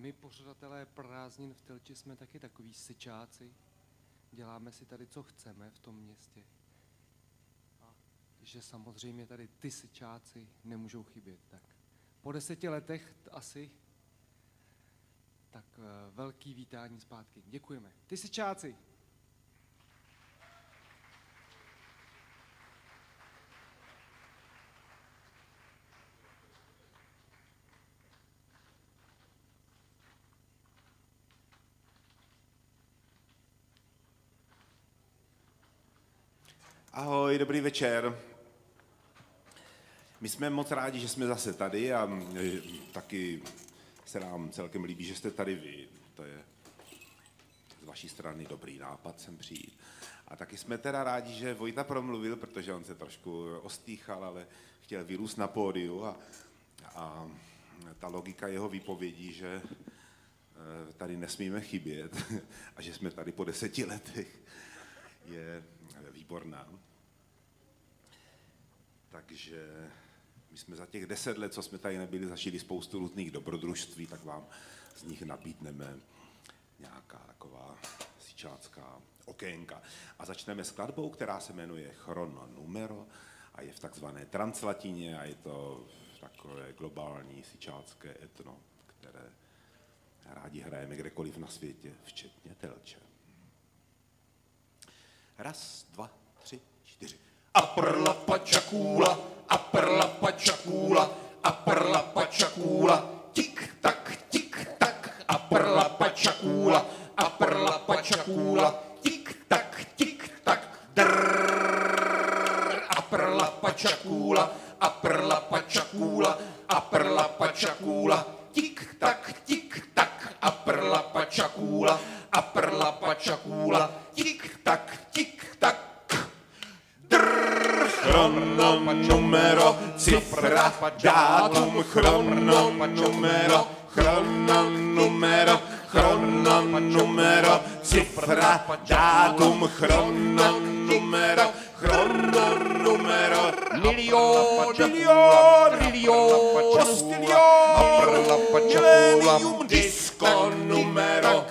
My pořadatelé prázdnin v Telči jsme taky takový syčáci. Děláme si tady, co chceme v tom městě. A že samozřejmě tady ty syčáci nemůžou chybět. Tak po 10 letech asi, tak velký vítání zpátky. Děkujeme. Ty syčáci! Ahoj, dobrý večer. My jsme moc rádi, že jsme zase tady a taky se nám celkem líbí, že jste tady vy. To je z vaší strany dobrý nápad sem přijít. A taky jsme teda rádi, že Vojta promluvil, protože on se trošku ostýchal, ale chtěl vyrůst na pódiu a ta logika jeho výpovědí, že tady nesmíme chybět a že jsme tady po 10 letech, je výborná. Takže my jsme za těch 10 let, co jsme tady nebyli, zažili spoustu různých dobrodružství, tak vám z nich nabídneme nějaká taková syčácká okénka. A začneme skladbou, která se jmenuje Chrono Numero a je v takzvané translatině a je to takové globální syčácké etno, které rádi hrajeme kdekoliv na světě, včetně Telče. 1, 2, 3, 4. Aprla pačakula, aprla pačakula, aprla pačakula, tik tak, aprla pačakula, aprla pačakula, tik tak, drrrr, aprla pačakula, aprla pačakula, aprla pačakula, tik tak, aprla pačakula, aprla pačakula, tik tak. Chrono numero, cifra, datum, chrono numero, chrono numero, chrono numero, cifra, datum, chrono numero, chrono numero, milion, milenium, disco numero,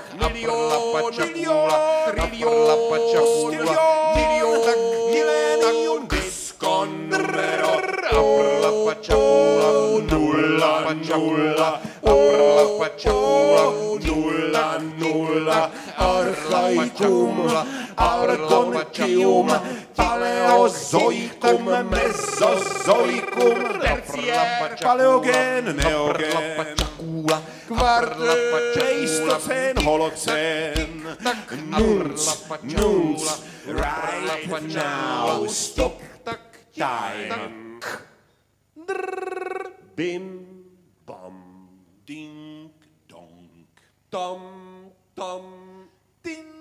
milenium, disco numero, aprla pačakula, nulla, archaikum, argontium, paleozoikum, mesozoikum, tertiär, paleogen, neogen, kvart, pleistocen, holocen, nunc, right now, stop time. Bim, bam, ding, dong, tom, tin,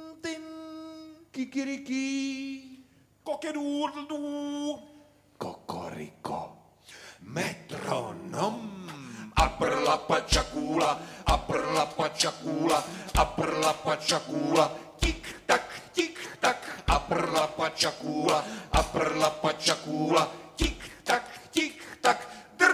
kikiriki, kokedoodledoo, kokoriko, metronom. aprla pačakula, aprla pačakula, aprla pačakula, tik tak, aprla pačakula, aprla pačakula, tik tak,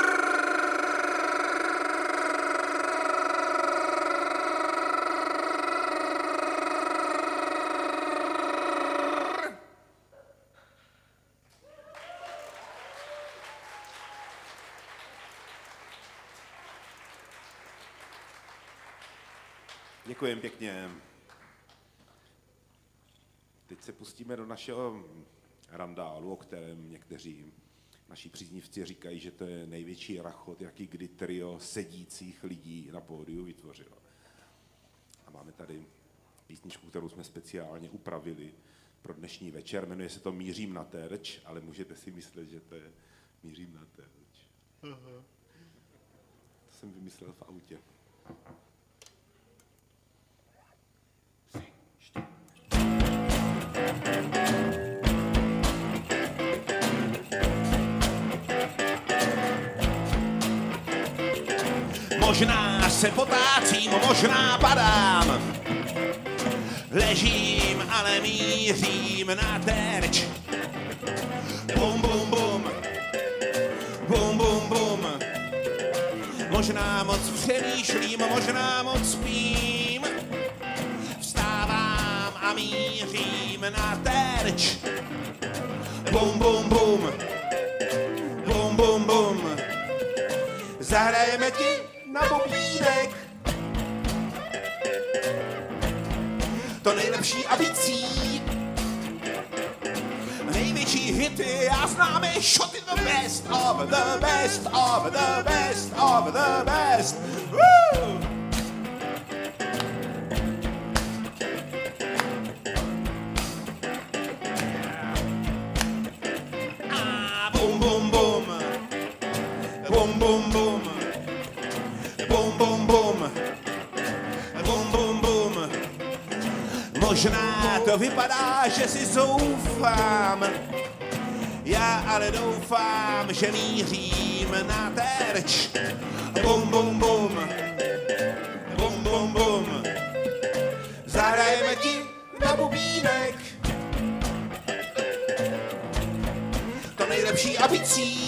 Děkujem pěkně. Teď se pustíme do našeho randálu, o kterém někteří naši příznivci říkají, že to je největší rachot, jaký kdy trio sedících lidí na pódiu vytvořilo. A máme tady písničku, kterou jsme speciálně upravili pro dnešní večer. Jmenuje se to Mířím na terč, ale můžete si myslet, že to je Mířím na terč. To jsem vymyslel v autě. Možná se potácím, možná padám, ležím, ale mířím na terč. Bum, bum, bum, bum, bum, bum. Možná moc přemýšlím, možná moc spím. Vstávám a mířím na terč. Bum, bum, bum. Bum, bum, bum. Zahrajeme ti na bubínek. To nejlepší a bicí. Největší hity a známe shoty the best of the best of the best of the best. Woo! Bum bum bum. Bum bum bum. Bum bum bum. Bum bum bum. Možná to vypadá, že si zoufám, já ale doufám, že mířím na terč. Bum, bum, bum. Bum, bum, bum. Zahrajeme ti na bubínek. To nejlepší a bicí.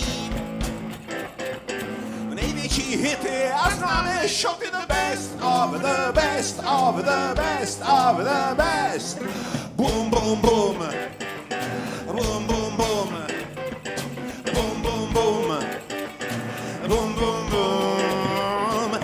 Největší hity a známe shoty the best of the best of the best of the best. Bum, bum, bum. Bum, bum, bum. Bum, bum, bum. Bum, bum, bum.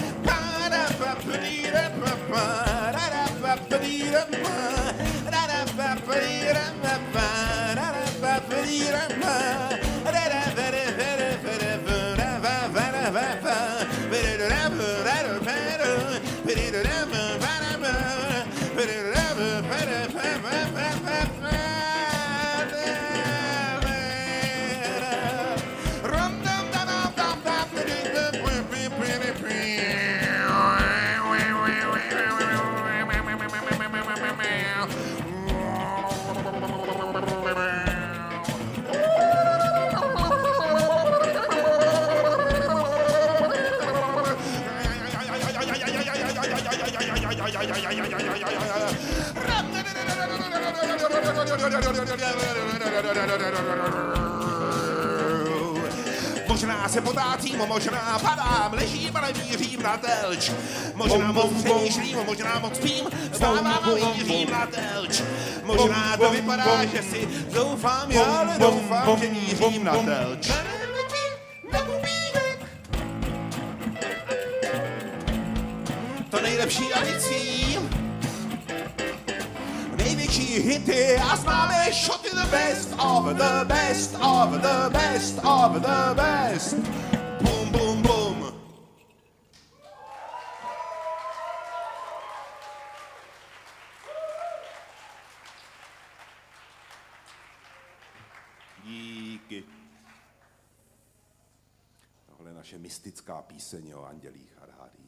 Možná se potácím, možná padám, ležím, ale mířím na terč. Možná moc přemýšlím, možná moc spím, vstávám a mířím na terč. Možná to vypadá, že si doufám, já ale doufám, že mířím na terč. To nejlepší alicí. Největší hity a známe shoty the best of the best of the best of the best. Bum, bum, bum. Díky. Tohle je naše mystická píseň o andělích a rádích.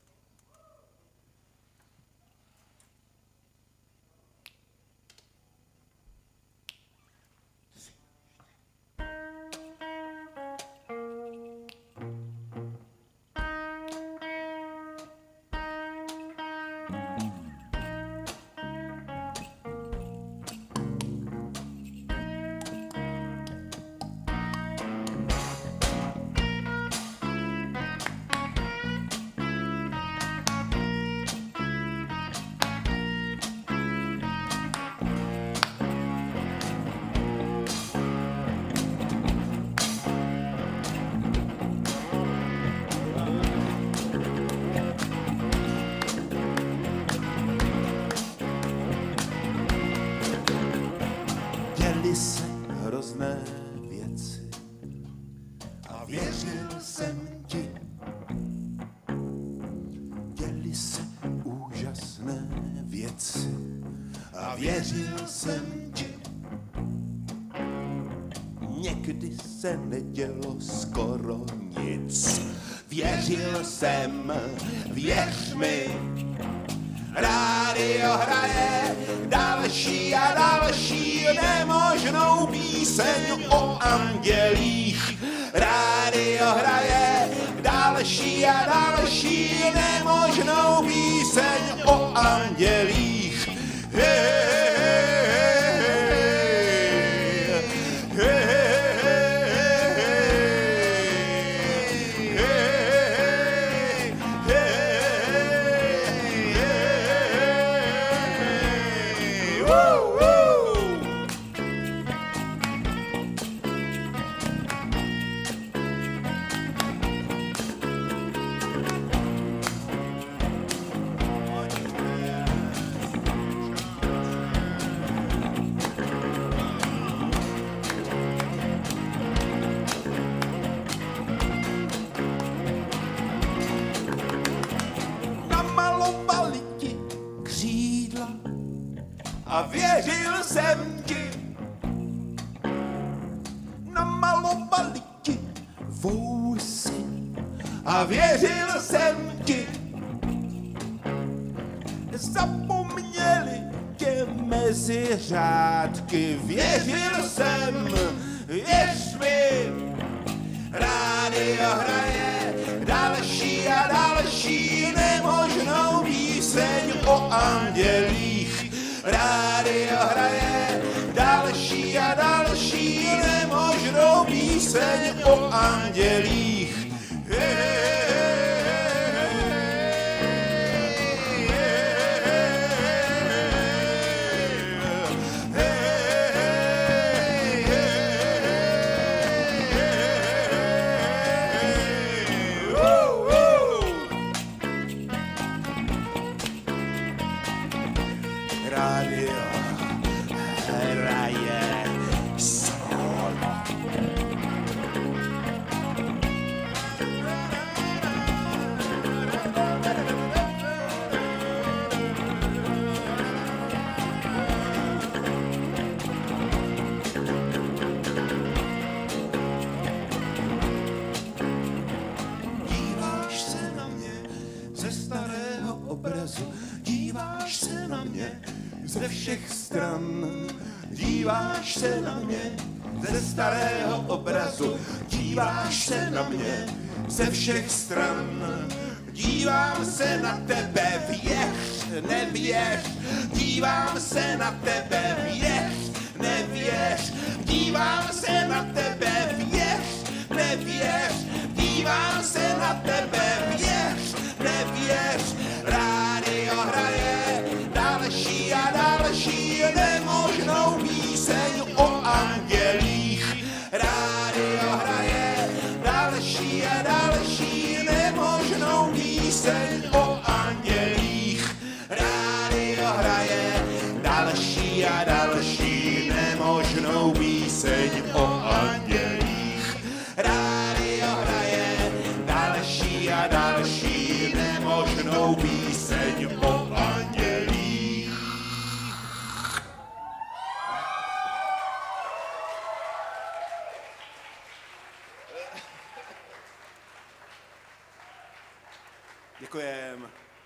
Děly se hrozné věci a věřil jsem ti. Děly se úžasné věci a věřil jsem ti. Někdy se nedělo skoro nic. Věřil jsem, věř mi. Rádio hraje další a další nemožnou píseň o andělích. Rádio hraje další a další nemožnou píseň o andělích. a věřil jsem ti. Namalovali ti vousy a věřil jsem ti. Zapomněli tě mezi řádky, věřil jsem, věř mi. Rádio hraje další a další nemožnou píseň o andělích. Rádio hraje další a další nemožnou píseň o andělích. Díváš se na mě ze všech stran, díváš se na mě ze starého obrazu, díváš se na mě ze všech stran, dívám se na tebe, věř, nevěř, dívám se na tebe, věř, nevěř, dívám se na tebe, věř, nevěř, dívám se na tebe, věř, nevěř. Rádio hraje další a další nemožnou píseň o andělích. Rádio hraje další a další nemožnou píseň o andělích. Rádio hraje další a další nemožnou píseň o andělích. Rádio hraje další a další nemožnou píseň o andělích. Děkujem.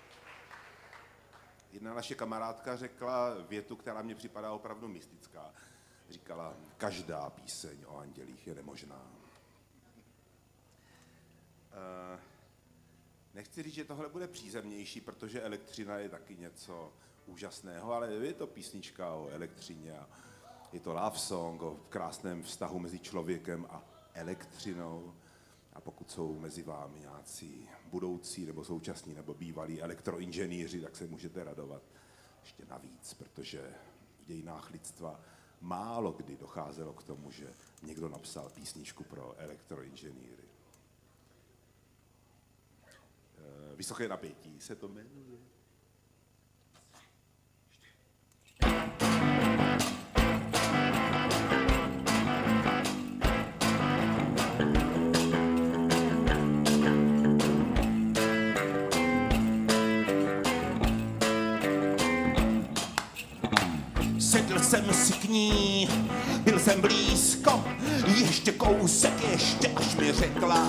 Jedna naše kamarádka řekla větu, která mě připadá opravdu mystická. Říkala, každá píseň o andělích je nemožná. Nechci říct, že tohle bude přízemnější, protože elektřina je taky něco úžasného, ale je to písnička o elektřině a je to love song o krásném vztahu mezi člověkem a elektřinou. A pokud jsou mezi vámi nějací budoucí nebo současní nebo bývalí elektroinženýři, tak se můžete radovat ještě navíc, protože v dějinách lidstva málo kdy docházelo k tomu, že někdo napsal písničku pro elektroinženýry. Vysoké napětí se to jmenuje. Sedl jsem si k ní, byl jsem blízko, ještě kousek, ještě až mi řekla,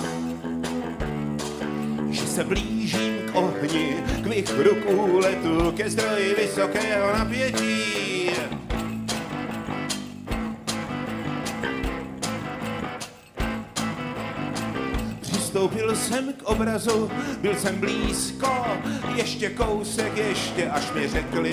že se blížím k ohni, k vichru kůletu, ke zdroji vysokého napětí. Přistoupil jsem k obrazu, byl jsem blízko, ještě kousek, ještě až mi řekli,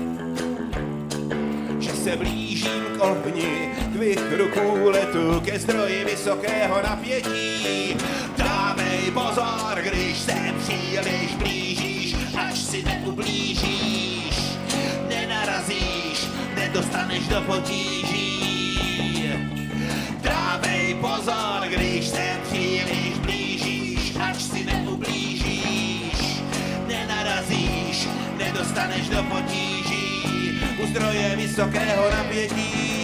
že se blížím k ohni, k vichru kůletu, ke zdroji vysokého napětí. Dávej pozor, když se příliš blížíš, až si neublížíš, nenarazíš, nedostaneš do potíží. Dávej pozor, když se příliš blížíš, až si neublížíš, nenarazíš, nedostaneš do potíží. U zdroje vysokého napětí.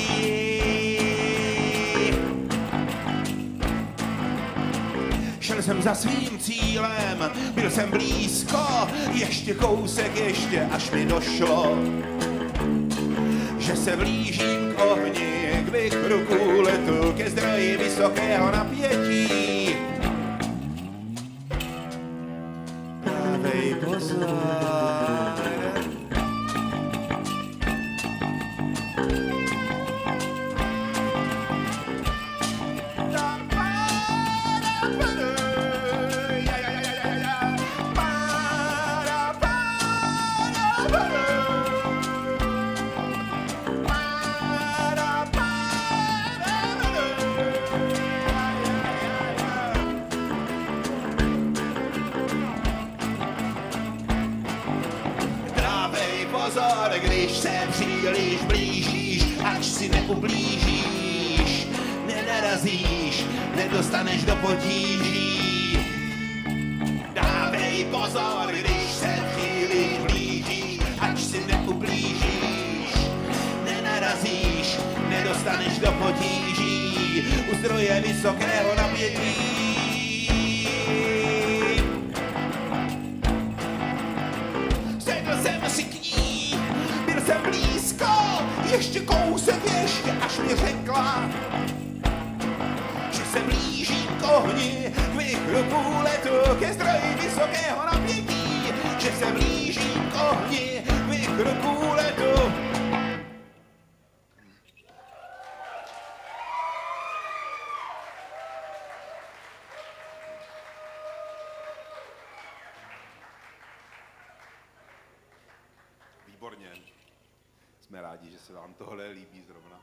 Šel jsem za svým cílem, byl jsem blízko, ještě kousek, ještě až mi došlo, že se blížím k ohni, k vichru kůletu, ke zdroji vysokého napětí. Dávej pozor. Když se příliš blížíš, až si neublížíš, nenarazíš, nedostaneš do potíží. Dávej pozor, když se příliš blížíš, až si neublížíš, nenarazíš, nedostaneš do potíží. U zdroje vysokého napětí. Sedl jsem si k ní, byl jsem blízko, ještě kousek, ještě až mi řekla, že se blížím k ohni, k vichru kůletu, ke zdroji vysokého napětí, že se blížím k ohni, k vichru kůletu. Výborně. Jsme rádi, že se vám tohle líbí zrovna.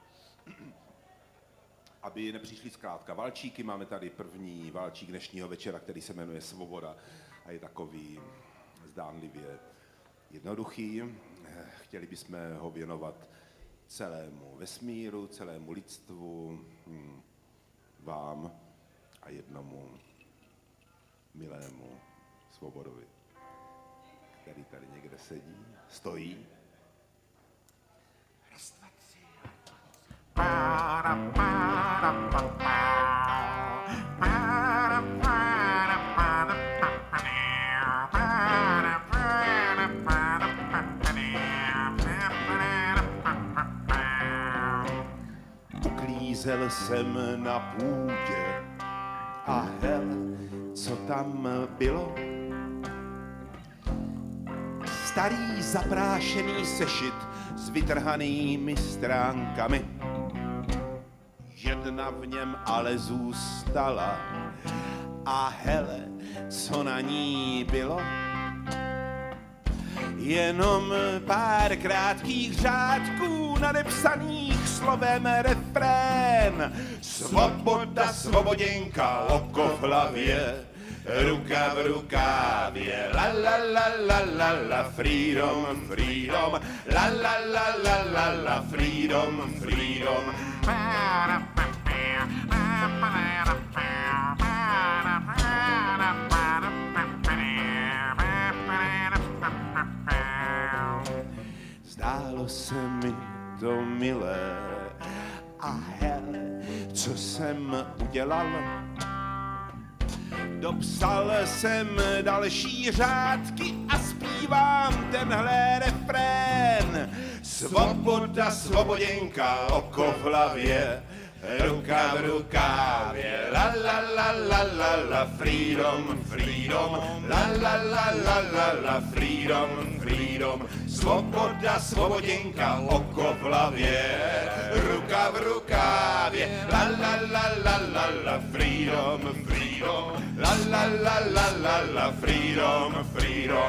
Aby nepřišli zkrátka valčíky, máme tady první valčík dnešního večera, který se jmenuje Svoboda a je takový zdánlivě jednoduchý. Chtěli bychom ho věnovat celému vesmíru, celému lidstvu, vám a jednomu milému Svobodovi, který tady někde sedí, stojí. Raz, dva, tři. Uklízel jsem na půdě a hel, co tam bylo? Starý zaprášený sešit s vytrhanými stránkami. Jedna v něm ale zůstala a hele, co na ní bylo? Jenom pár krátkých řádků nadepsaných slovem refrén. Svoboda, svoboděnka, oko v hlavě, ruka v rukávě, la la la la la la, freedom, freedom, la la la la la la, freedom, freedom. Zdálo se mi to milé a hele, co jsem udělal? Dopsal jsem další řádky a zpívám tenhle refrén. Svoboda, svoboděnka, oko v hlavě, ruka v rukávě, la la la la la la, freedom, freedom, la la la la la la, freedom, freedom. Svoboda, svoboděnka, oko v hlavě, ruka v rukávě, la la la la la la, freedom, freedom, la la la la la la, freedom, freedom.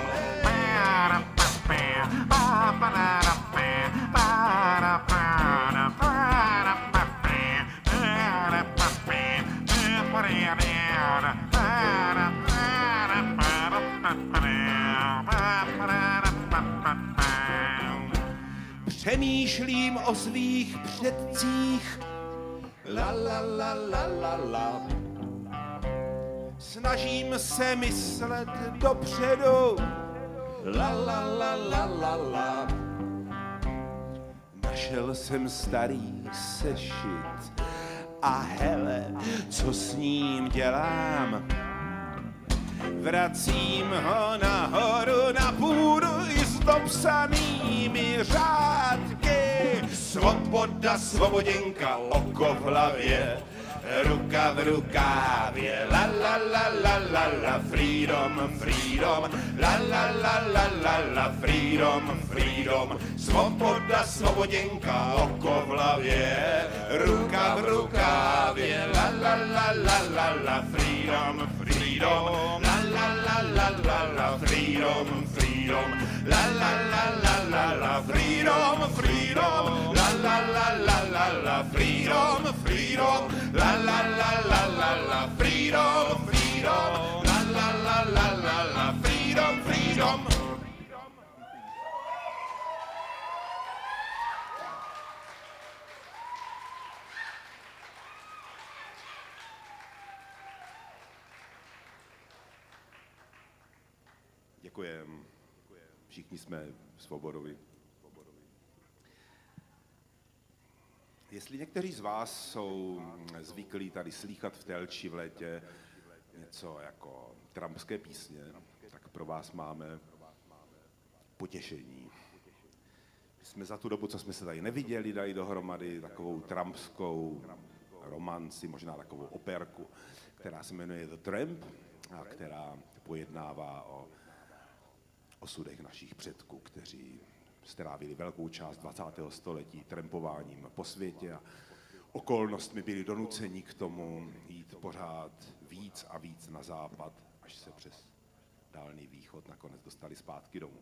Přemýšlím o svých předcích, la la la la la la. Snažím se myslet dopředu, la la la la la la. Našel jsem starý sešit a hele, co s ním dělám? Vracím ho nahoru na půdu i s dopsanými řádky. svoboda, svoboděnka, oko v hlavě, ruka v rukávě, la la la la la la, freedom, freedom, la la la la la la, freedom, freedom, svoboda, svoboděnka, oko v hlavě, ruka v rukávě, la la la la la la, freedom, freedom, la la la la la la, freedom, freedom, la la la la la la, freedom, freedom, la la la la la la, freedom, freedom, la la la la la la, freedom, freedom, la la la la la la, freedom, freedom. Děkujem. Všichni jsme svobodovi. Jestli někteří z vás jsou zvyklí tady slýchat v Telči v létě něco jako trumpské písně, tak pro vás máme potěšení. My jsme za tu dobu, co jsme se tady neviděli, dali dohromady takovou trumpskou romanci, možná takovou operku, která se jmenuje The Tramp a která pojednává o osudech našich předků, kteří strávili velkou část 20. století trampováním po světě a okolnostmi byli donuceni k tomu jít pořád víc a víc na západ, až se přes Dálný východ nakonec dostali zpátky domů.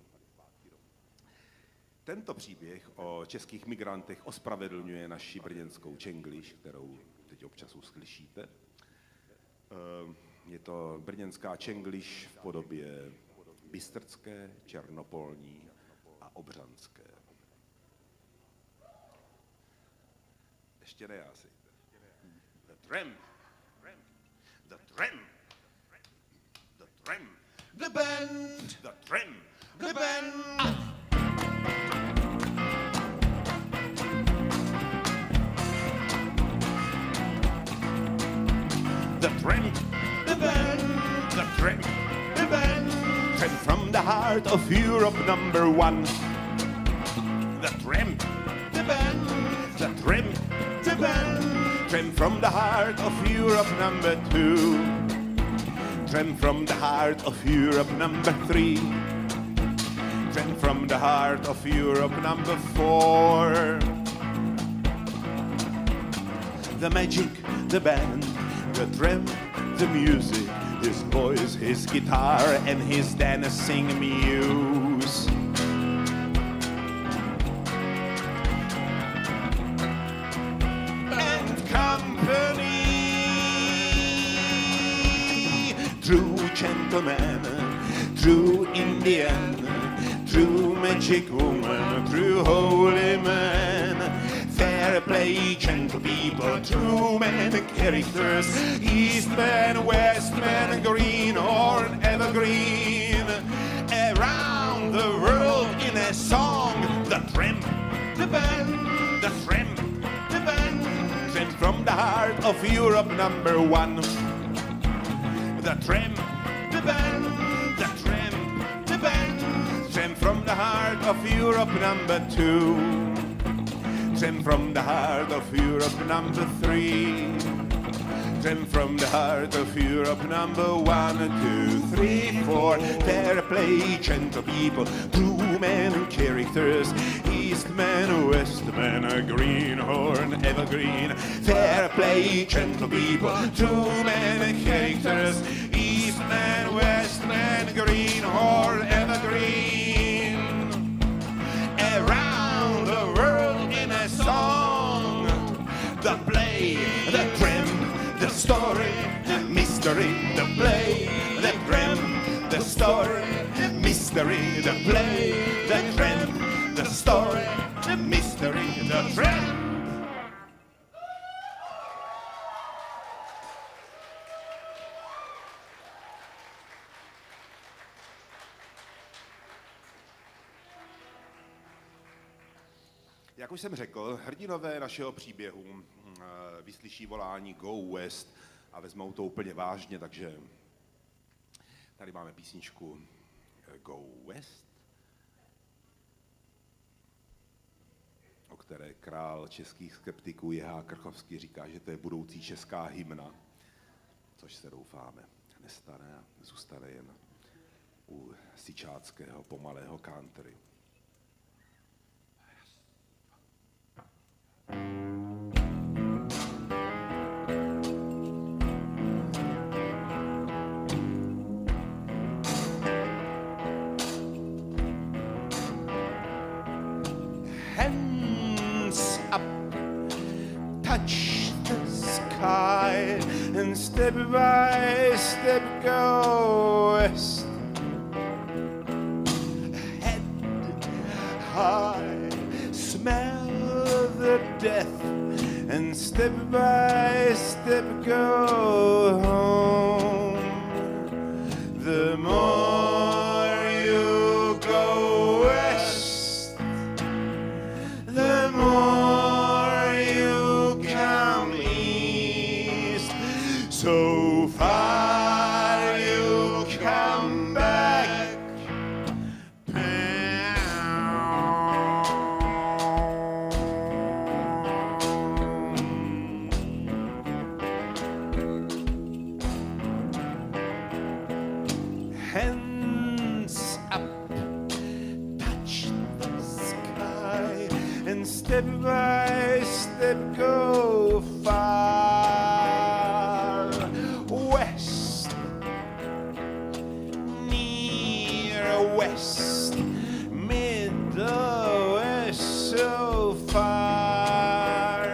Tento příběh o českých migrantech ospravedlňuje naši brněnskou Čengliš, kterou teď občas uslyšíte. Je to brněnská Čengliš v podobě bystrcké, černopolní a obřanské. Ještě ne asi. The tramp, the tramp, the tramp, the band, the tramp, the band. The tramp, the band, the tramp, the band. Tramp from the heart of Europe, #1. The tramp, the band, the tramp, the band. Tramp from the heart of Europe, #2. Tramp from the heart of Europe, #3. Tramp from the heart of Europe, #4. The magic, the band, the tramp, the music, his voice, his guitar, and his dancing muse. And company, true gentleman, true Indian, true magic woman, true holy man. Fair play, gentle people, true men, characters, Eastman, Westman, greenhorn, evergreen. Around the world in a song, the tramp, the band, the tramp, the band. Tramp from the heart of Europe, #1. The tramp, the band, the tramp, the band. Tramp from the heart of Europe, #2. Tramp from the heart of Europe, #3. Tramp from the heart of Europe, #1, 2, 3, 4. Fair play, gentle people, true men and characters, Eastman, Westman, greenhorn, evergreen. Fair play, gentle people, true men and characters, Eastman, Westman, greenhorn, evergreen. Around the world in a song, the play, the tramp, the story, the mystery, the play, the tramp, the story, the mystery, the play, the tramp, the story, the mystery, the tramp. Jak už jsem řekl, hrdinové našeho příběhu vyslyší volání Go West a vezmou to úplně vážně, takže tady máme písničku Go West, o které král českých skeptiků J.H. Krchovský říká, že to je budoucí česká hymna, což se doufáme nestane a zůstane jen u sičáckého pomalého country. Hands up, touch the sky, and step by step go west. Head high, smell the death, and step by step go home. The more you go west, the more you come east. So far you come back. Hands up, touch the sky, and step by step go far west, near west, middle west, so far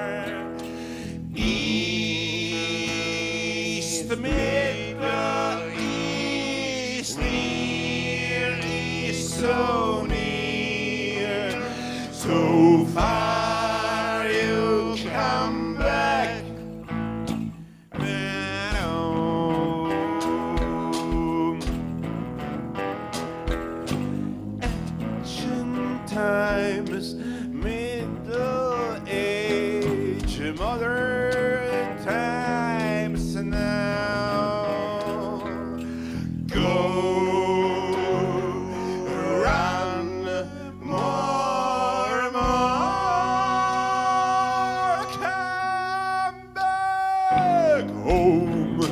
east, middle east, near east, so near, so far you come back. Ancient times, Middle Age, modern times now. Go run more, come back home.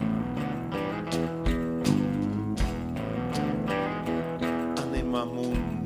Anima mundi.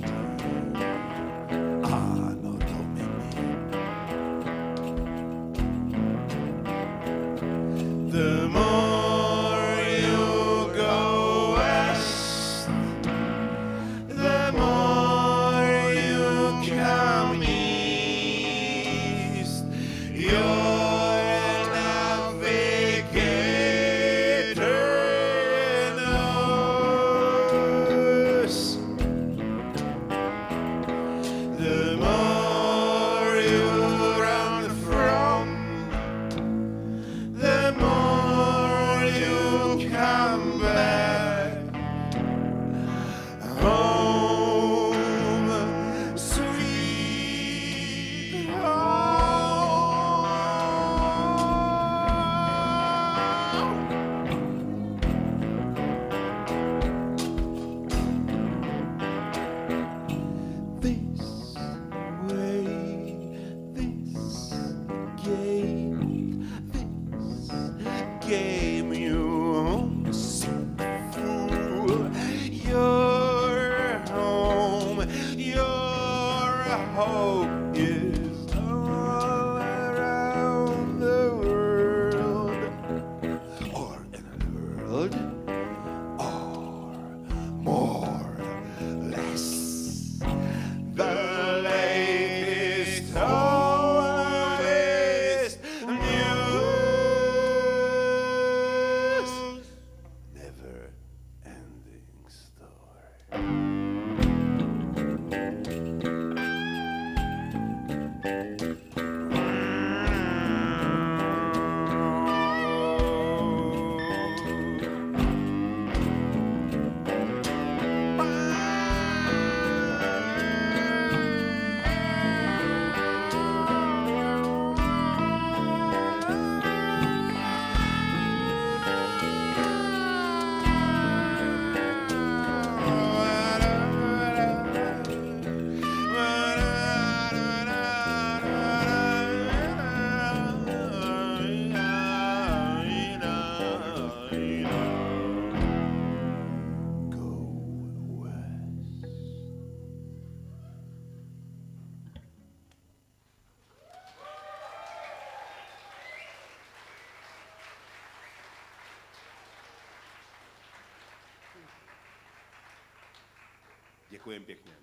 Děkujem pěkně.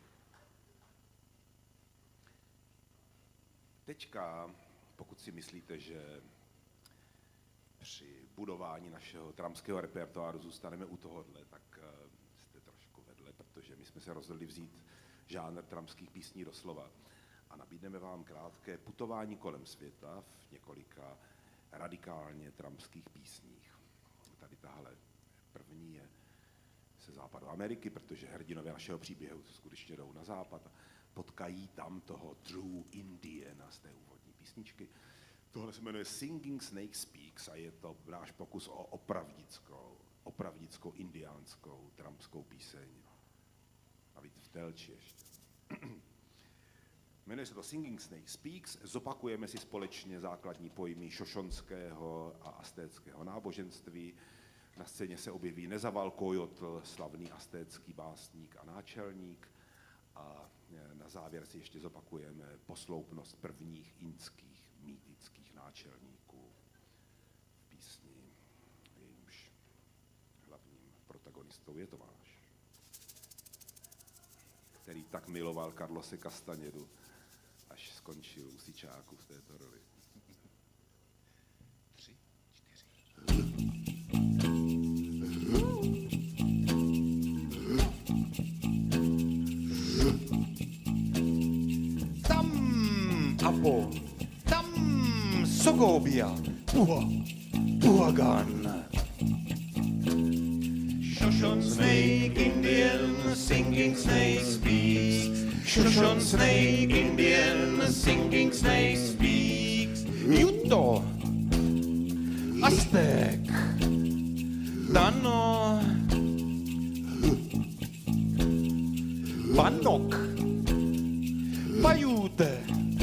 Teďka, pokud si myslíte, že při budování našeho tramského repertoáru zůstaneme u tohohle, tak jste trošku vedle, protože my jsme se rozhodli vzít žánr tramských písní doslova a nabídneme vám krátké putování kolem světa v několika radikálně tramských písních. Tady tahle první je ze západu Ameriky, protože hrdinové našeho příběhu skutečně jdou na západ a potkají tam toho True Indiana z té úvodní písničky. Tohle se jmenuje Singing Snake Speaks a je to náš pokus o opravdickou indiánskou trampskou píseň. A víc v Telči ještě. Jmenuje se to Singing Snake Speaks, zopakujeme si společně základní pojmy šošonského a astéckého náboženství. Na scéně se objeví Nezavalkojotl, slavný astécký básník a náčelník. A na závěr si ještě zopakujeme posloupnost prvních indských mýtických náčelníků v písni, jejímž hlavním protagonistou je Tomáš, který tak miloval Carlose Castañedu, až skončil u Sičáku v této roli. 3, 4. Apo, tam Sogobia, Puagan. Shoshone snake Indian, singing snake speaks. Shoshone snake Indian, singing snake speaks. Juto, Aztek, Dano, Banok, Pajute,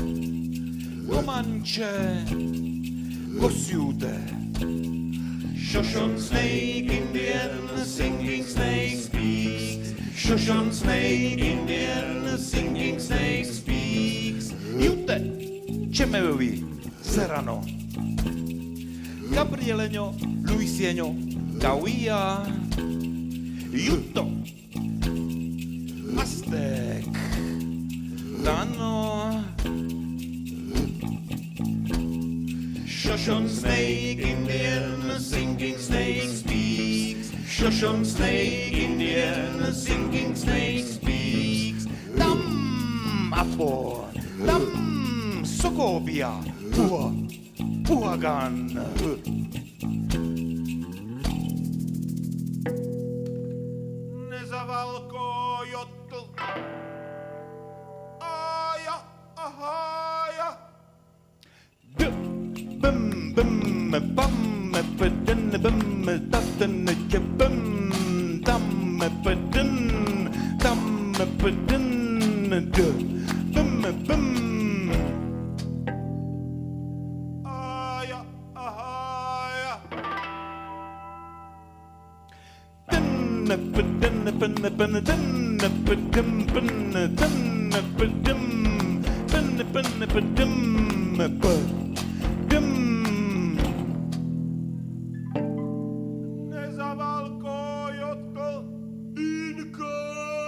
Comanche, Kosjute. Shoshone snake Indian, singing snake speaks. Shoshone snake Indian, singing snake speaks. Jute, Čemejovi, Serano, Gabrieleño, Luisieño, Gauia. Juto, Aztek, Dano. Shoshone snake Indian, singing snake speaks. Shoshone snake Indian, singing snake speaks. Tam Apo, tam Sogobia, Puagan. Nezavalkojotl, aja, ahaja. Bum bum bum bedin bum tatten bum tam bedin tam bedin bum bum aya ahaya den bedin ben ben den bedin ben den bedin ben bedin Nezavalkojotl, Inka.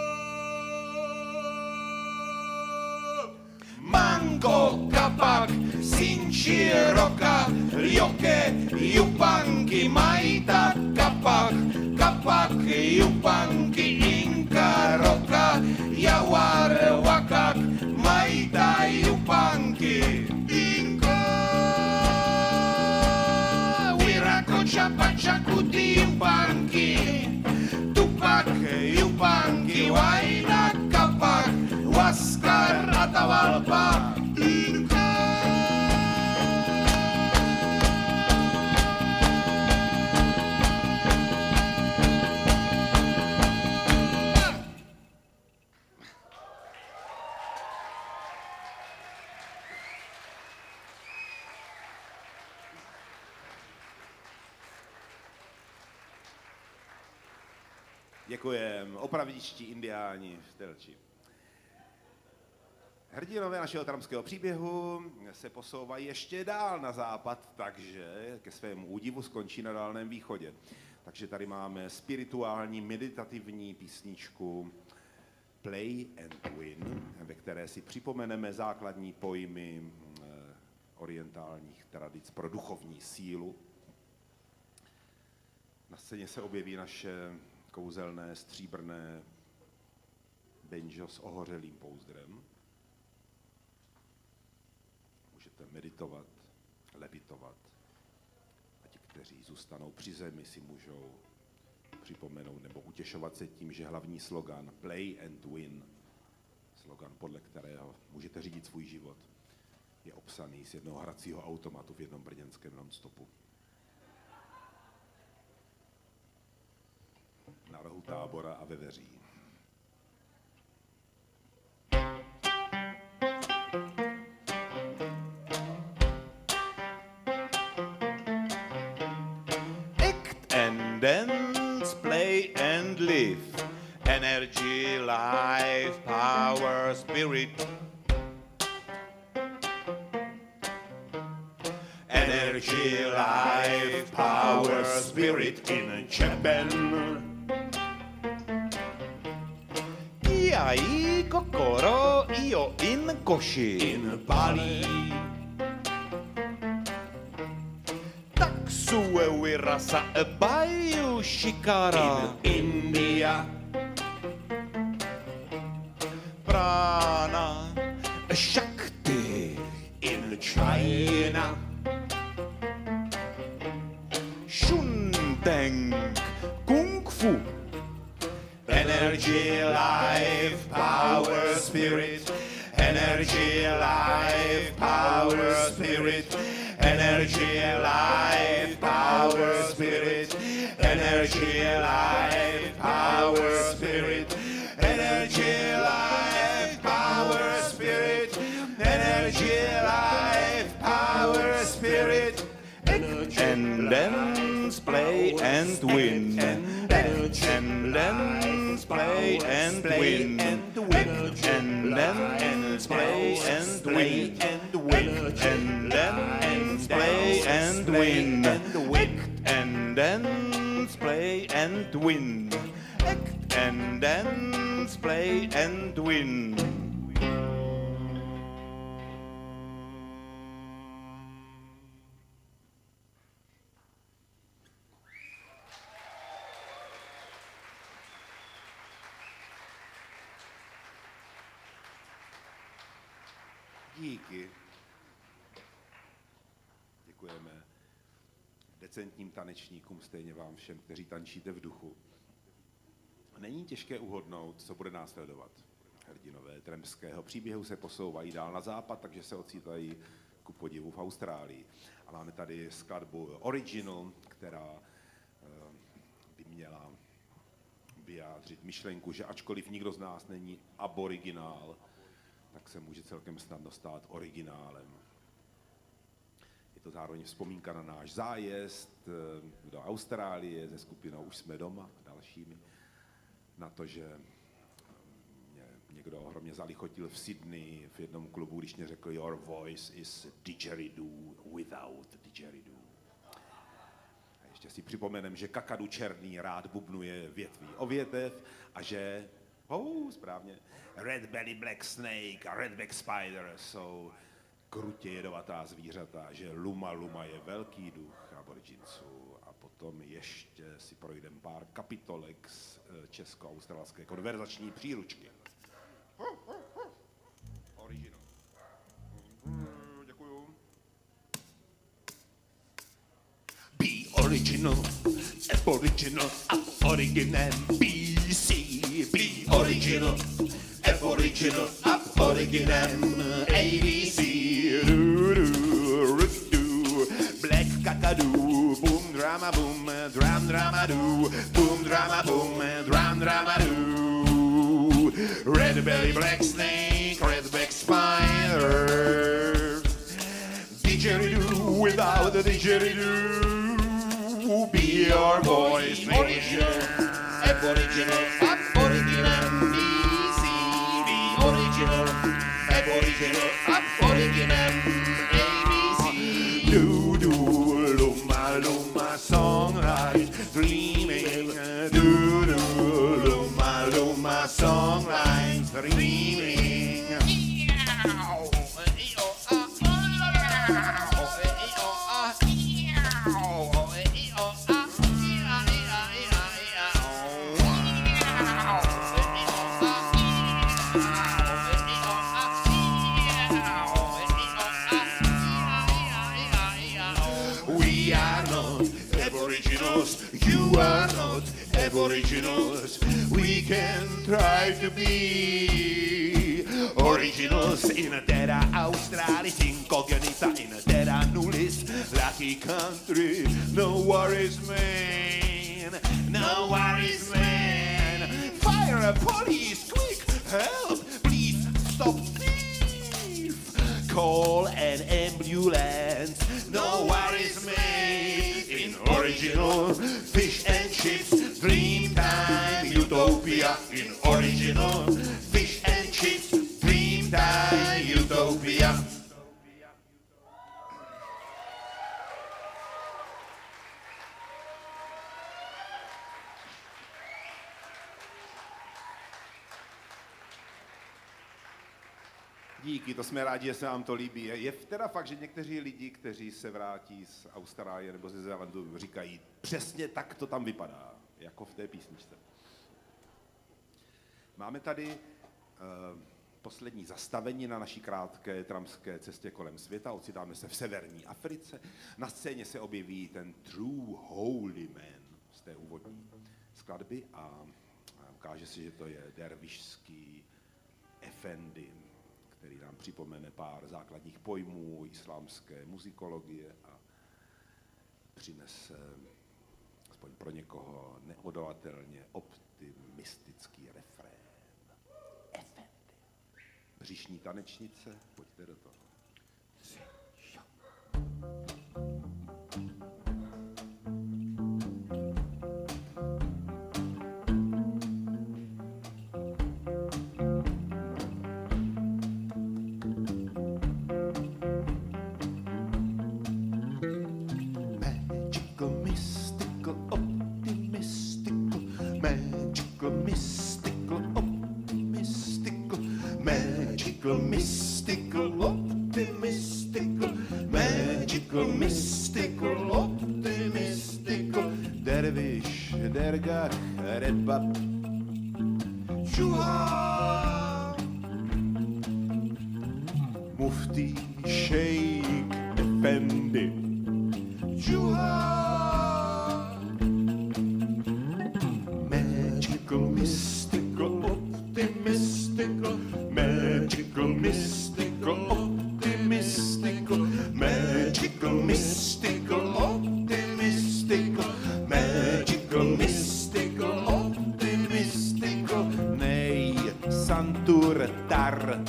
Mango, kapak, sinči, roka, ljoke, jupanky, majta, kapak, kapak, jupanky, inka, roka, jawar, wakak, majta, jupanky, inka. Chapa kuti jupanky, tupak jupanky, wajna kapak, waskar atavalpa, inka. Děkujem. Opravdičtí indiáni v Telči. Hrdinové našeho tramského příběhu se posouvají ještě dál na západ, takže ke svému údivu skončí na Dálném východě. Takže tady máme spirituální, meditativní písničku Play and Win, ve které si připomeneme základní pojmy orientálních tradic pro duchovní sílu. Na scéně se objeví naše kouzelné stříbrné banjo s ohořelým pouzdrem. Můžete meditovat, levitovat a ti, kteří zůstanou při zemi, si můžou připomenout nebo utěšovat se tím, že hlavní slogan Play and Win, slogan, podle kterého můžete řídit svůj život, je obsaný z jednoho hracího automatu v jednom brněnském nonstopu. Na rohu Tábora a Veveří. Act and dance, play and live. Energy, life, power, spirit. Energy, life, power, spirit in Japan. Iai kokoro io in Koši. In Bali. Taksue wirasa bayu shikara. In India. Prana Shakti. In China. Shunteng Kung Fu. Energy, life, power, spirit. Energy, life, power, spirit. Energy, life, power, spirit. Energy, life, power, spirit. Energy, life, power, spirit. Energy, life, power, spirit. And dance, play and win. And dance, play and win. And dance, play and win. And dance, play and win. And dance, play and win. And dance, play and win. Díky. Děkujeme decentním tanečníkům, stejně vám všem, kteří tančíte v duchu. Není těžké uhodnout, co bude následovat. Hrdinové Tremského příběhu se posouvají dál na západ, takže se ocitají ku podivu v Austrálii. A máme tady skladbu Original, která by měla vyjádřit myšlenku, že ačkoliv nikdo z nás není aboriginál, tak se může celkem snadno stát originálem. Je to zároveň vzpomínka na náš zájezd do Austrálie se skupinou Už jsme doma a dalšími. Na to, že mě někdo ohromně zalichotil v Sydney v jednom klubu, když mě řekl Your voice is didgeridoo without didgeridoo. A ještě si připomenem, že Kakadu Černý rád bubnuje větví o větev a že správně. Red belly black snake a redback spider jsou krutě jedovatá zvířata, že Luma Luma je velký duch aboriginců. A potom ještě si projdeme pár kapitolek z česko-australské konverzační příručky. Original. Děkuju. Be original, aboriginal, aboriginal, BC. Be original, aboriginal, aboriginal, ABC. Black kakadoo, boom drama boom, drum drama doo, boom drama boom, drum drama doo. Red belly black snake, redback spider. Didgeridoo without the didgeridoo. Be your voice, original, aboriginal, aboriginal, BC. Be original, aboriginal, aboriginal, ABC. Do luma luma songline, dreaming. Do luma luma songline. dreaming. We are not aboriginals, you are not aboriginals. We can try to be originals in a terra australis incognita, in a terra nullis, lucky country. No worries, man, no worries, man. Fire a police, quick, help, please stop thief. Call an ambulance. No worries, mate. In original fish and chips, dream time, utopia. In original fish and chips, dream time, utopia. Díky, to jsme rádi, že se vám to líbí. Je teda fakt, že někteří lidi, kteří se vrátí z Austrálie nebo ze Zélandu, říkají, přesně tak to tam vypadá, jako v té písničce. Máme tady poslední zastavení na naší krátké tramské cestě kolem světa. Ocitáme se v severní Africe. Na scéně se objeví ten True Holy Man z té úvodní skladby a ukáže si, že to je dervišský efendi, který nám připomene pár základních pojmů islámské muzikologie a přinese aspoň pro někoho neodolatelně optimistický refrén. Efendi. Břišní tanečnice, pojďte do toho. Derviš, dergah, redbab, čuha, mufti, šejk, efendi, čuha, magical, mystical, optimistical, magical, mystical, optimistical, magical, mystical, optimistical, magical, mystical, optimistical, nej, santur, tar,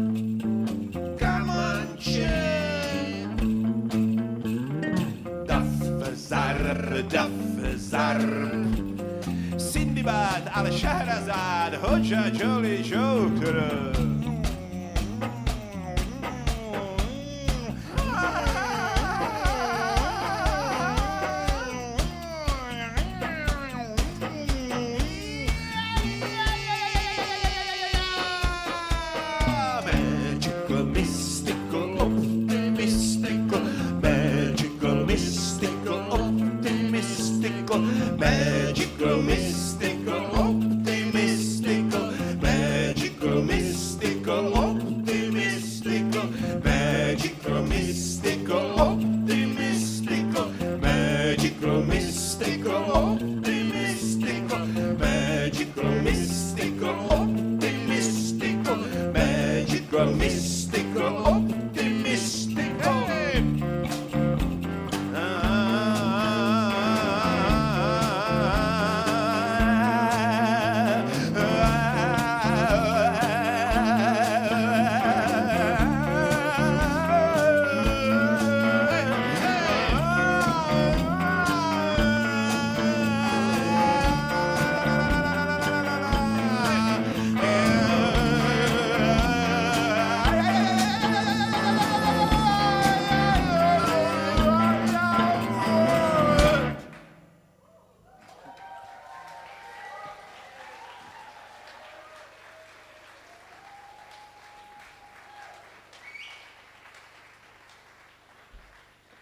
kamanče, daf, zarb, Sindibad, al-Shahrazad, Hoja, Jolly, Joker. Magical, mystical, optimistical, magical, mystical, optimistical, magical, mystical, optimistical, magical, mystical, optimistical, magical, mystical, optimistical, magical, mystical, optimistical.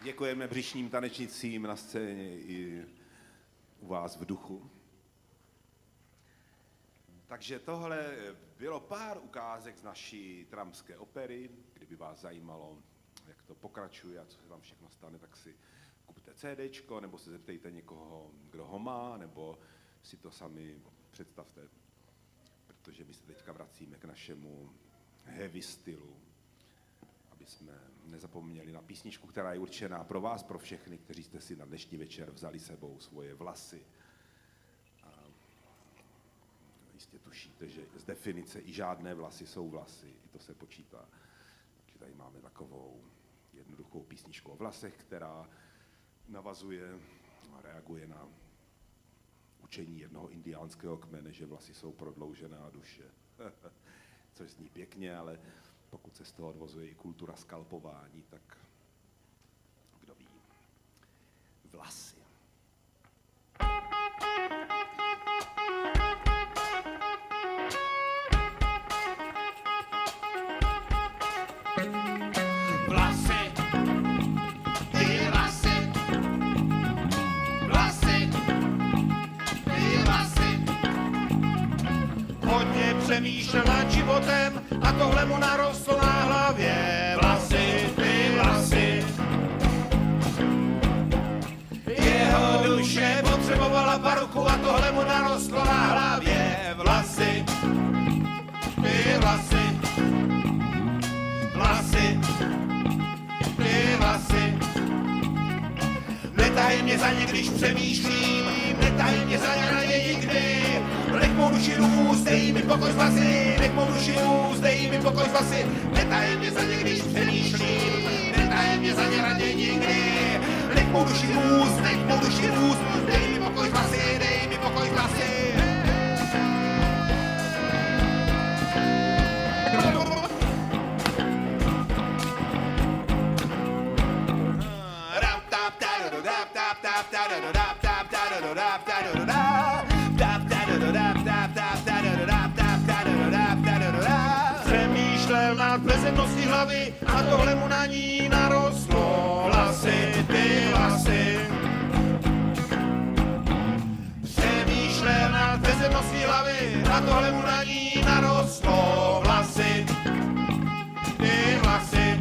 Děkujeme břišním tanečnicím na scéně i u vás v duchu. Takže tohle bylo pár ukázek z naší tramské opery. Kdyby vás zajímalo, jak to pokračuje a co se tam všechno stane, tak si kupte CDčko, nebo se zeptejte někoho, kdo ho má, nebo si to sami představte, protože my se teďka vracíme k našemu heavy stylu, aby jsme nezapomněli na písničku, která je určená pro vás, pro všechny, kteří jste si na dnešní večer vzali sebou svoje vlasy. A jistě tušíte, že z definice i žádné vlasy jsou vlasy, i to se počítá. Takže tady máme takovou jednoduchou písničku o vlasech, která navazuje a reaguje na učení jednoho indiánského kmene, že vlasy jsou prodloužená duše. Což zní pěkně, ale pokud se z toho odvozuje i kultura skalpování, tak kdo ví. Vlasy. Přemýšlel nad životem a tohle mu narostlo na hlavě. Vlasy, ty vlasy. Jeho duše potřebovala paruku a tohle mu narostlo na hlavě. Vlasy, ty vlasy. Vlasy, ty vlasy. Netahej mě za ně, když přemýšlím, netahej mě za ně na ně nikdy. Nech mou duši růst, dej mi pokoj z vlasy, nech mou duši růst, dej mi pokoj z vlasy. Netahej mě za ně, když přemýšlím, netahej mě za ně na ně nikdy. Nech mou duši růst, dej mi pokoj z vlasy, dej mi pokoj z vlasy. Přemýšlel nad bezemností hlavy a tohle mu na ní narostlo. Vlasy, ty vlasy. Přemýšlel nad bezemností hlavy a tohle mu na ní narostlo. Vlasy, ty vlasy.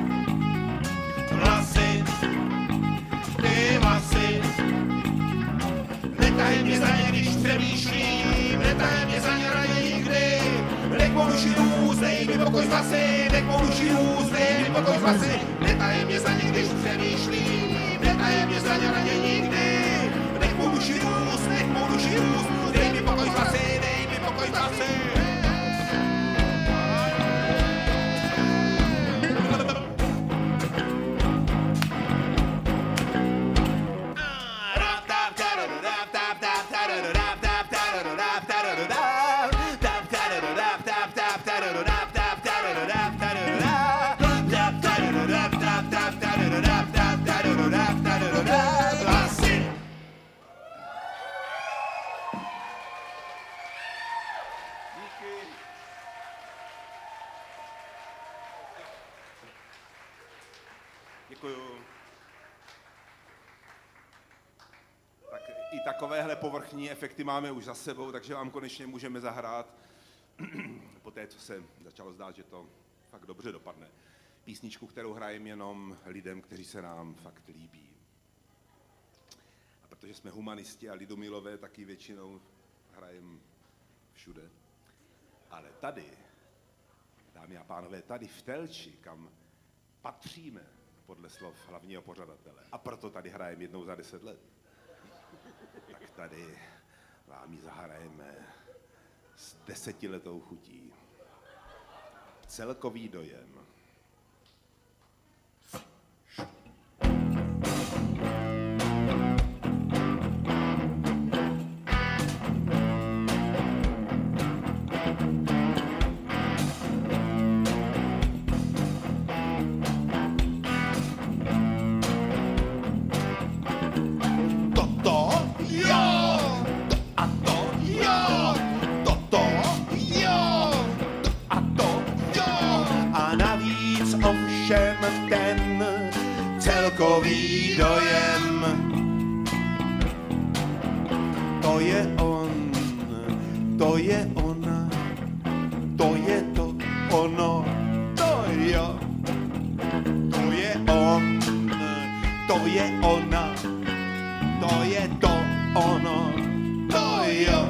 Vlasy, ty vlasy. Netahej mě za ně, když přemýšlím, netahej mě za ně na ně nikdy. Nech mou duši růst, dej mi pokoj z vlasy, nech mou duši růst, dej mi pokoj z vlasy. Netahej mě za ně, když přemýšlím, netahej mě za ně na ně nikdy. Nech mou duši růst, dej mi pokoj z vlasy, dej mi pokoj z vlasy. Děkuju. Tak i takovéhle povrchní efekty máme už za sebou, takže vám konečně můžeme zahrát, po té, co se začalo zdát, že to fakt dobře dopadne, písničku, kterou hrajeme jenom lidem, kteří se nám fakt líbí. A protože jsme humanisti a lidomilové, taky většinou hrajeme všude. Ale tady, dámy a pánové, tady v Telči, kam patříme podle slov hlavního pořadatele, a proto tady hrajeme jednou za 10 let, tak tady vám ji zahrajeme s 10letou chutí. Celkový dojem. Ovšem ten celkový celkový dojem. To je on, to je ona, to je to ono, to jo. To je on, to je ona, to je to ono, to jo.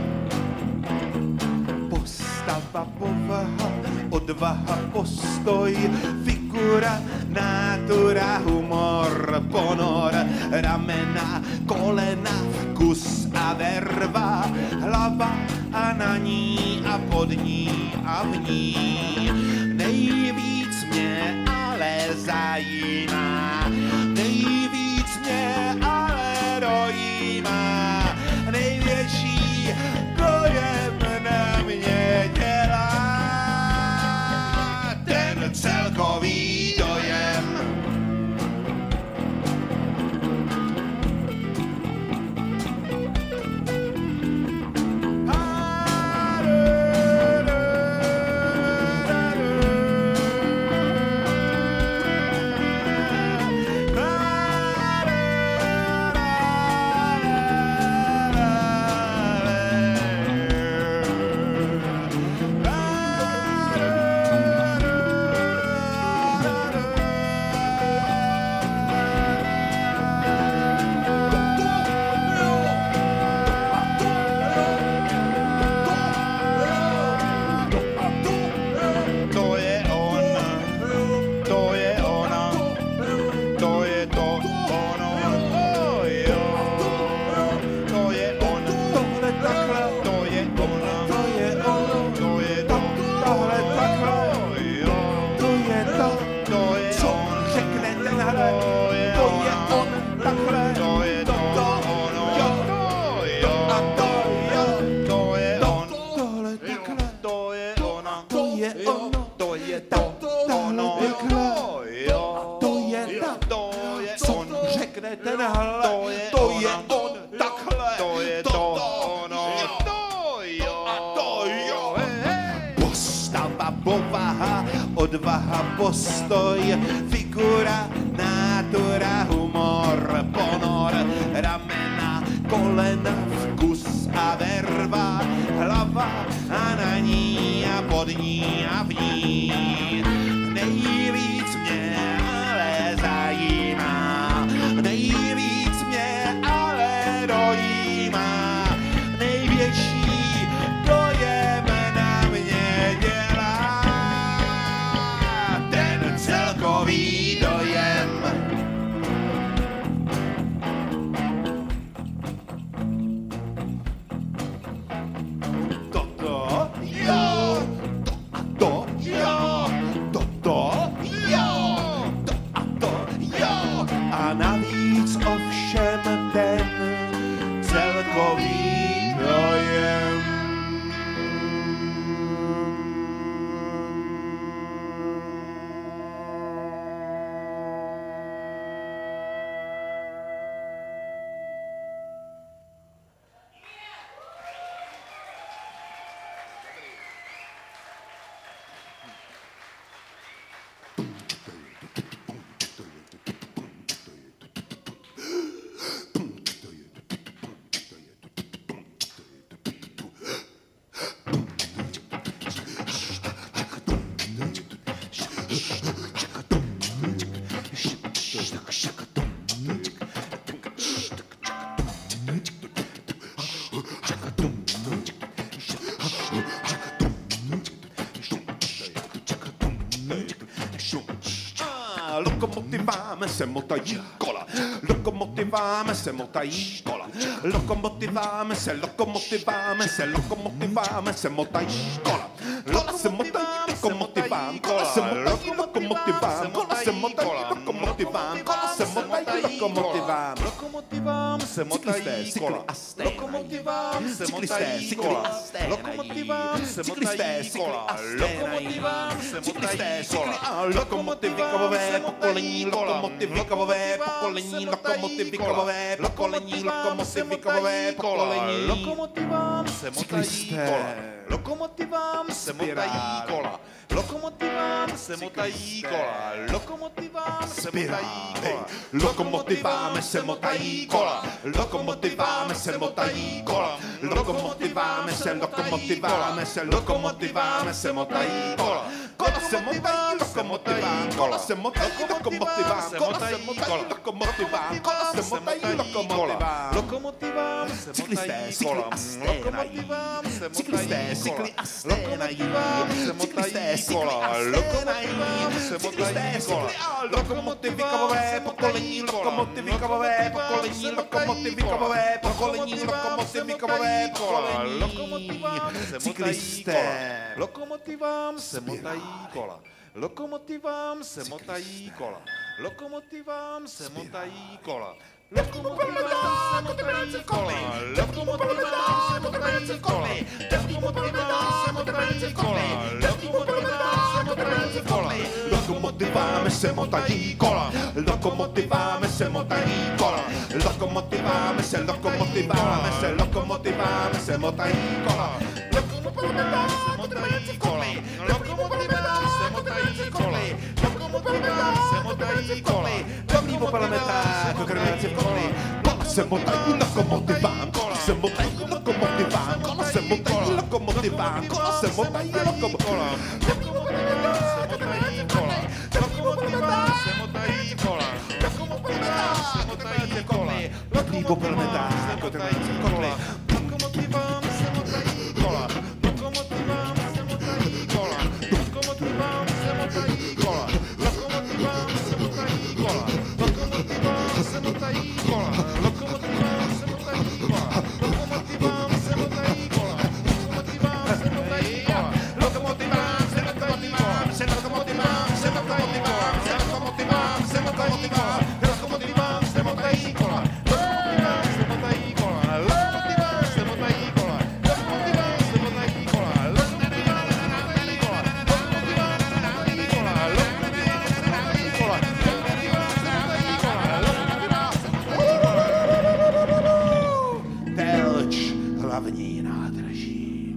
Postava, povaha, odvaha, postoj, figura, natura, humor, ponor, ramena, kolena, vkus a verva, hlava a na ní a pod ní a v ní. Nejvíc mě ale zajímá, nejvíc mě ale dojímá, největší dojem na mě dělá ten celkový dojem. Odvaha, postoj, figura, natura, humor, ponor, ramena, kolena, vkus a verva, hlava a na ní a pod ní a v ní. Nejvíc mě ale zajímá, nejvíc mě ale dojímá, největší dojem na mě dělá celkový dojem. Toto jo, to jo, toto jo, to a to jo. A navíc ovšem ten celkový dojem. Lokomotivám se motají kola, lokomotivám se motají kola, lokomotivám se motají kola, kola se motají lokomotivám, kola se motají lokomotivám, kola se motají lokomotivám, kola se motají lokomotivám, lokomotivám se motají kola, lokomotivám se motají kola, lokomotivám se motají kola, lokomotivám se motají kola, lokomotivy kovové pokolení, lokomotivy kovové pokolení, lokomotivy kovové pokolení, lokomotivy kovové pokolení, lokomotivám se motají kola. lokomotivám se motají kola. Lokomotivám se motají kola, lokomotivám se motají kola, lokomotivám se motají kola, lokomotivám se motají kola, lokomotivám se motají kola, kola se motají, lokomotivám, kola se motají, lokomotivám, kola se motají, lokomotivám, kola se motají, lokomotivám, lokomotivám se motají kola, lokomotivám se motají kola, lokomotivám se motají kola, lokomotivy kovové pokolení, lokomotivy kovové pokolení, lokomotivy kovové pokolení, lokomotivy kovové kola, lokomotivám se motají kola, lokomotivám se motají kola, lokomotivám se motají kola, lokomotivám se motají kola. Lokomotivám se motají kola, lokomotivám se motají kola, lokomotivám se motají kola, lokomotivám se motají kola, lokomotivám se motají kola, lokomotivám se motají kola, lokomotivám se motají kola, lokomotivám se motají kola, lokomotivám se motají kola, lokomotivám se motají kola, dobrý popelemetá, kokrnáce koly, kola se motají lokomotivám, kola se motají lokomotivám, kola se motají lokomotivám, kola se motají lokomotivám, lokomotivám se motají kola, lokomotivám se motají kola, lokomotivám se motají kola, dobrý popelemetá, kokrnáce koly, lokomotivám se motají kola, lokomotivám se motají kola, lokomotivám se motají kola, lokomotivám se motají kola, lokomotivám se motají kola, lokomotivám se motají kola, lokomotivám se motají kola, lokomotivám se motají kola, lokomotivám se motají kola, lokomotivám se motají kola, lokomotivám se motají kola, lokomotivám se motají kola, lokomotivám se motají kola, lokomotivám se motají kola, lokomotivám se motají kola, lokomotivám se motají kola, lokomotivám se motají kola, lokomotivám se motají kola, Telč, hlavní nádraží.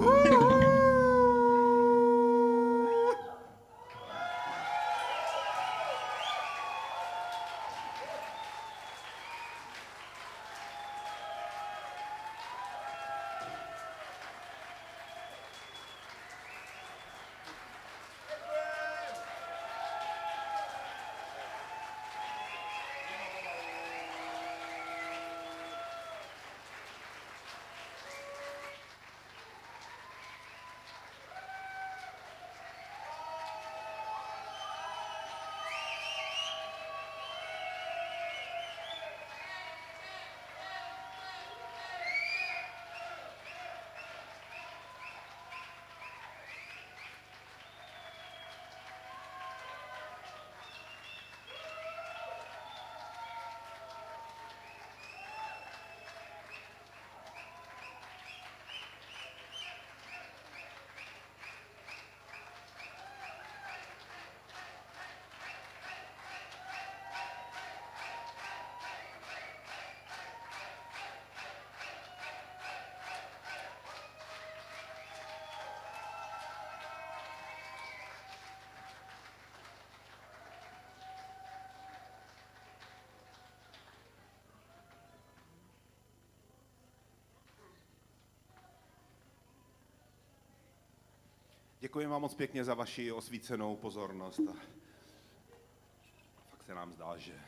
Děkuji vám moc pěkně za vaši osvícenou pozornost. A fakt se nám zdá, že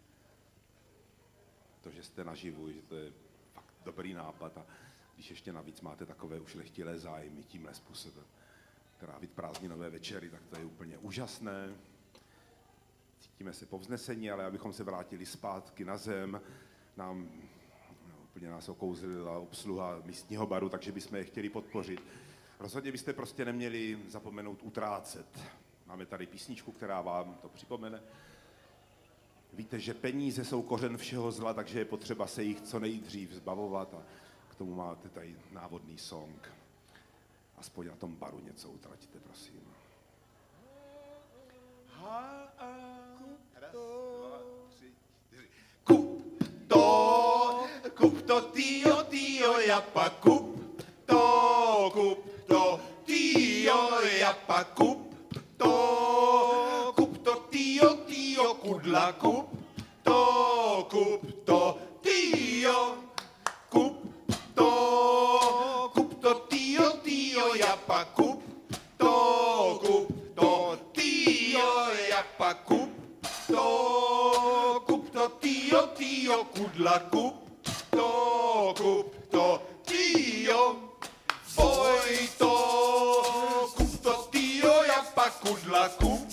to, že jste naživu, že to je fakt dobrý nápad. A když ještě navíc máte takové ušlechtilé zájmy tímhle způsobem trávit prázdninové večery, tak to je úplně úžasné. Cítíme se povznesení, ale abychom se vrátili zpátky na zem, úplně nás okouzlila obsluha místního baru, takže bychom je chtěli podpořit. Rozhodně byste prostě neměli zapomenout utrácet. Máme tady písničku, která vám to připomene. Víte, že peníze jsou kořen všeho zla, takže je potřeba se jich co nejdřív zbavovat a k tomu máte tady návodný song. Aspoň na tom baru něco utratíte, prosím. Kup to, tío, tío, japa, kup to, kup. to, týjo, japa, kup to, týjo, kudla, kup to, týjo, týjo, japa, kup to, týjo, japa, kup to, týjo, kudla, kup to, týjo, Vojto, kup to, týjo, japa, kudla, kup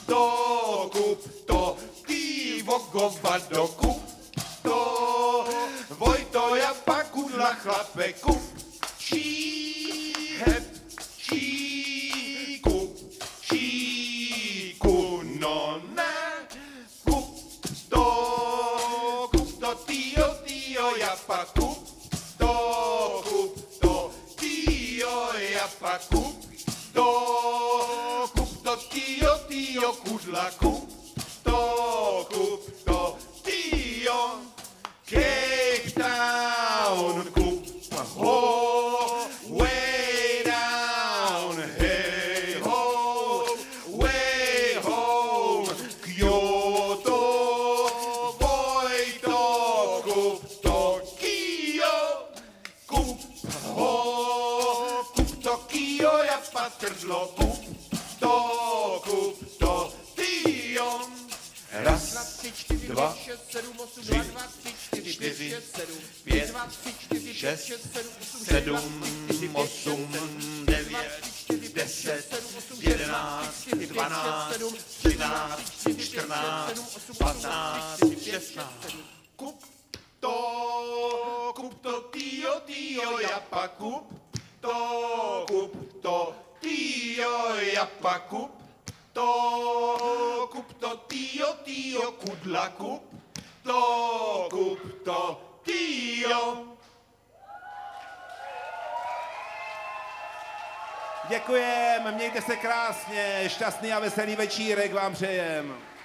to, tývo, govado, kup to, Vojto, japa, kudla, chlape, kup, šíku, no ne, kup to, týjo, japa, kup to, týjo, japa, kup to, týjo, kudla, kup to, týjo, Cape Town, kup ho, way down, hey ho, way home, Kyoto, Vojto, kup to, Kio, kup to, Kio, japa, trzlo, kup to, Tio, raz, dva, tři, čtyři, pět, šest, sedm, osm, devět, 10, 11, 12, 13, 14, 15, 16. Kup to, týjo, japa, kup to, týjo, japa, kup to, týjo, kudla, kup to, týjo. Děkujem, mějte se krásně, šťastný a veselý večírek vám přejem.